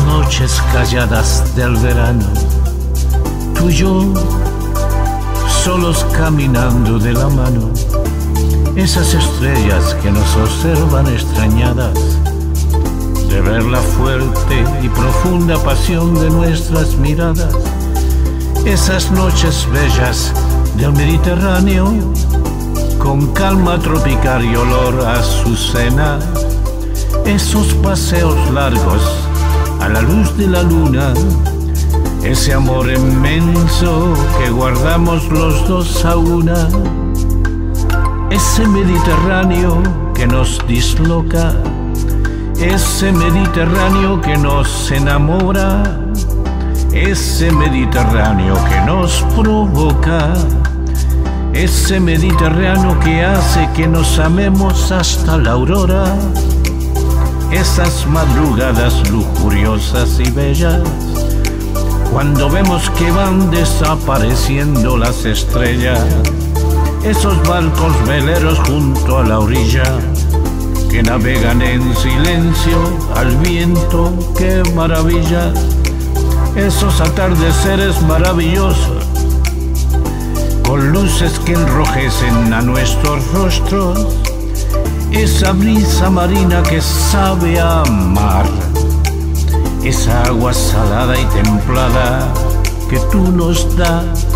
noches calladas del verano, tú y yo, solos caminando de la mano, esas estrellas que nos observan extrañadas de ver la fuerte y profunda pasión de nuestras miradas, esas noches bellas del Mediterráneo, con calma tropical y olor a azucena, esos paseos largos a la luz de la luna, ese amor inmenso que guardamos los dos a una, ese Mediterráneo que nos disloca, ese Mediterráneo que nos enamora, ese Mediterráneo que nos provoca, ese Mediterráneo que hace que nos amemos hasta la aurora, esas madrugadas lujuriosas y bellas, cuando vemos que van desapareciendo las estrellas, esos barcos veleros junto a la orilla, que navegan en silencio al viento, qué maravilla, esos atardeceres maravillosos, con luces que enrojecen a nuestros rostros, esa brisa marina que sabe a mar, esa agua salada y templada que tú nos das.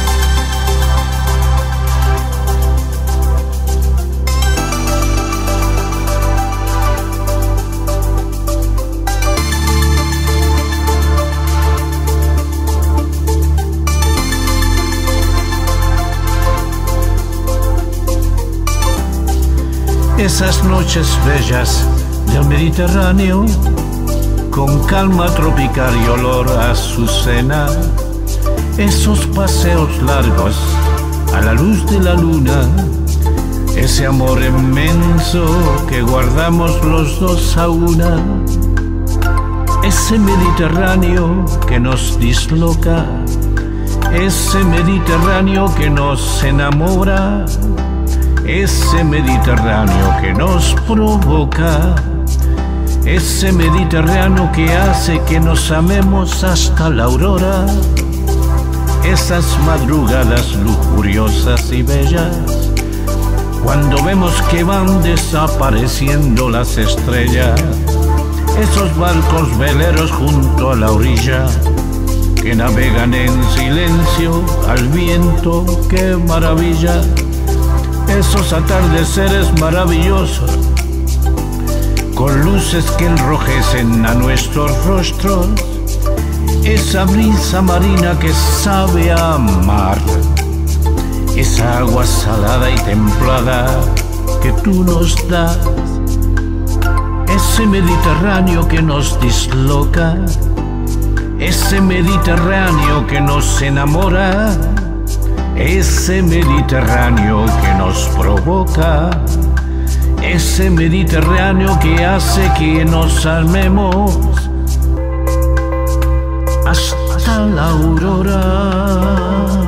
Esas noches bellas del Mediterráneo, con calma tropical y olor a azucena, esos paseos largos a la luz de la luna, ese amor inmenso que guardamos los dos a una, ese Mediterráneo que nos disloca, ese Mediterráneo que nos enamora, ese Mediterráneo que nos provoca, ese Mediterráneo que hace que nos amemos hasta la aurora, esas madrugadas lujuriosas y bellas, cuando vemos que van desapareciendo las estrellas, esos barcos veleros junto a la orilla, que navegan en silencio al viento, qué maravilla, esos atardeceres maravillosos, con luces que enrojecen a nuestros rostros, esa brisa marina que sabe a mar, esa agua salada y templada que tú nos das, ese Mediterráneo que nos disloca, ese Mediterráneo que nos enamora, ese Mediterráneo que nos provoca, ese Mediterráneo que hace que nos amemos hasta la aurora.